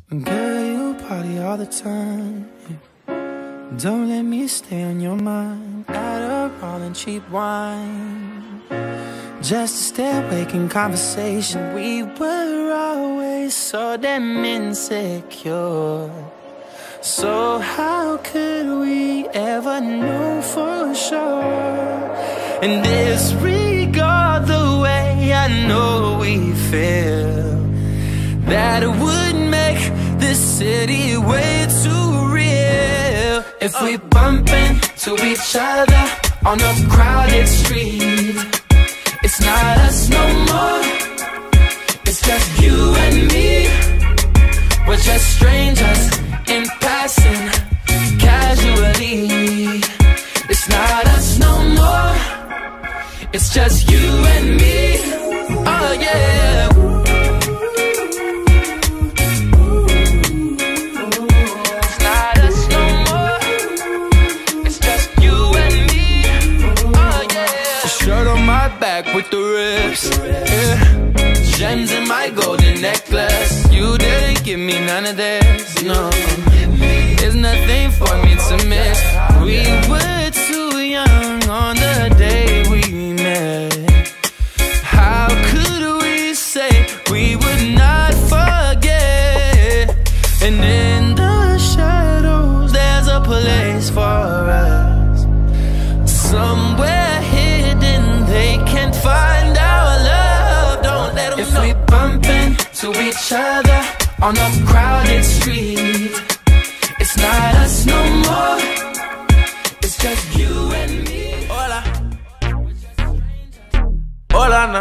Girl, you party all the time. Don't let me stay on your mind. Adderall and cheap wine, just to stay awake in conversation. We were always so damn insecure. So how could we ever know for sure? And disregard the way I know we feel, that it would make this city way too real. If we bump into each other on a crowded street, it's not us no more, it's just you and me. We're just strangers in passing, casually. It's not us no more, it's just you and me. Oh yeah. It's not us no more, it's just you and me. Oh yeah. Shirt on my back with the rips, yeah. Gems in my golden necklace. You didn't give me none of this, no. There's nothing for me to miss. We were too young on the day we met. How could we say we would not forget? And in the shadows there's a place for us, somewhere hidden they can't find our love. Don't let them know. If we bump into each other on a crowded street, it's not us no more, it's just you and me. Hola, hola, na.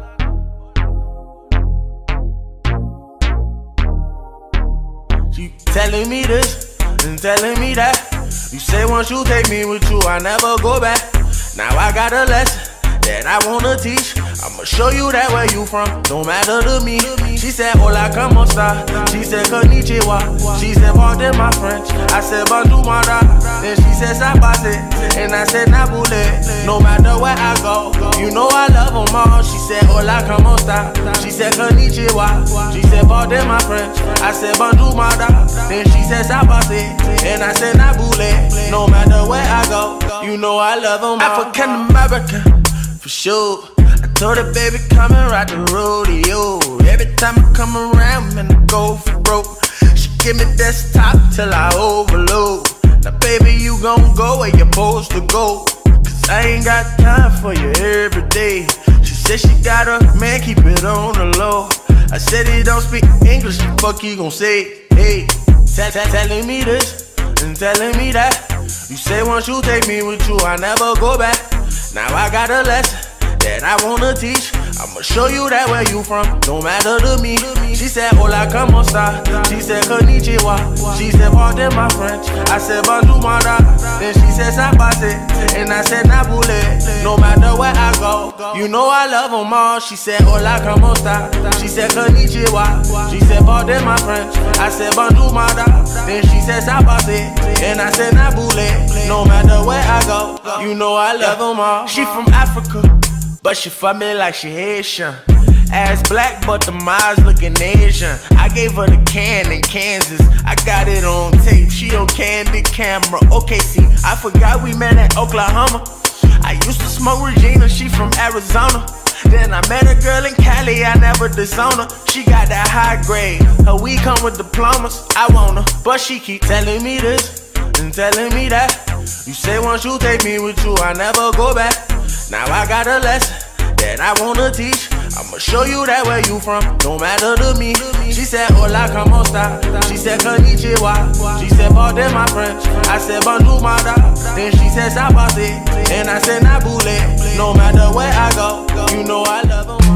You telling me this and telling me that. You say once you take me with you, I never go back. Now I got a lesson that I wanna teach. I'ma show you that where you from don't matter to me. She said, hola, como esta? She said, konnichiwa. She said, pardon my French. I said, bonjour, mara. Then she said, sabase. And I said, nabule. No matter where I go, you know I love them all. She said, hola, como esta? She said, konnichiwa. She said, pardon my French. I said, bonjour, mara. Then she said, sabase. And I said, nabule. No matter where I go, you know I love them all. African American, for sure. I told her, baby, come and ride the rodeo. Every time I come around, man, I go for broke. She give me desktop till I overload. Now, baby, you gon' go where you're supposed to go, cause I ain't got time for you every day. She said she got a man, keep it on the low. I said he don't speak English, fuck he gon' say, hey. Telling me this and telling me that. You say once you take me with you, I never go back. Now I got a lesson that I wanna teach. I'ma show you that where you from don't matter to me. She said, hola, como esta? She said, konnichiwa. She said, pardon my French. I said, bonjour, mara. Then she said, sabase. And I said, nabule. No matter where I go, you know I love them all. She said, hola, como esta? She said, konnichiwa. She said, pardon my French. I said, bonjour, mara. Then she said, sabase. And I said, nabule. No matter where I go, you know I love them all. She from Africa, but she fuck me like she Haitian. Ass black, but the eyes looking Asian. I gave her the can in Kansas, I got it on tape. She on candid camera. Okay, see, I forgot we met in Oklahoma. I used to smoke Regina, she from Arizona. Then I met a girl in Cali, I never disown her. She got that high grade, her weed come with diplomas. I want her, but she keep telling me this and telling me that. You say once you take me with you, I never go back. Now I got a lesson that I wanna teach. I'ma show you that where you from don't matter to me. She said, hola, como esta? She said, konnichiwa. She said, pardon my French. I said, bonjour, mara. Then she said, sabase. And I said, nabule. No matter where I go, you know I love them.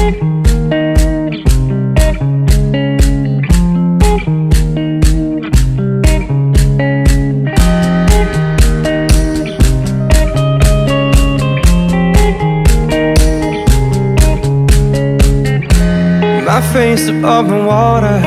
My face above the water,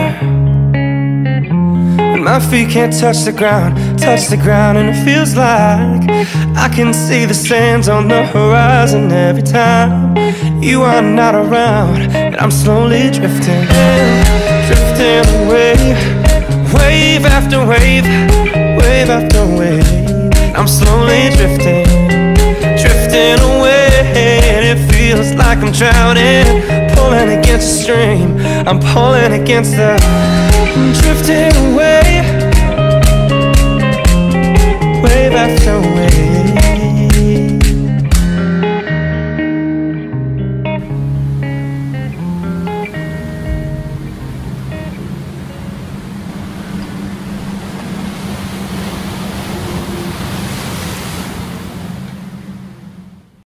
and my feet can't touch the ground, and it feels like I can see the sands on the horizon every time you are not around, and I'm slowly drifting away. after wave, wave after wave. I'm slowly drifting, drifting away, and it feels like I'm drowning, pulling against the stream. I'm pulling against the, drifting away.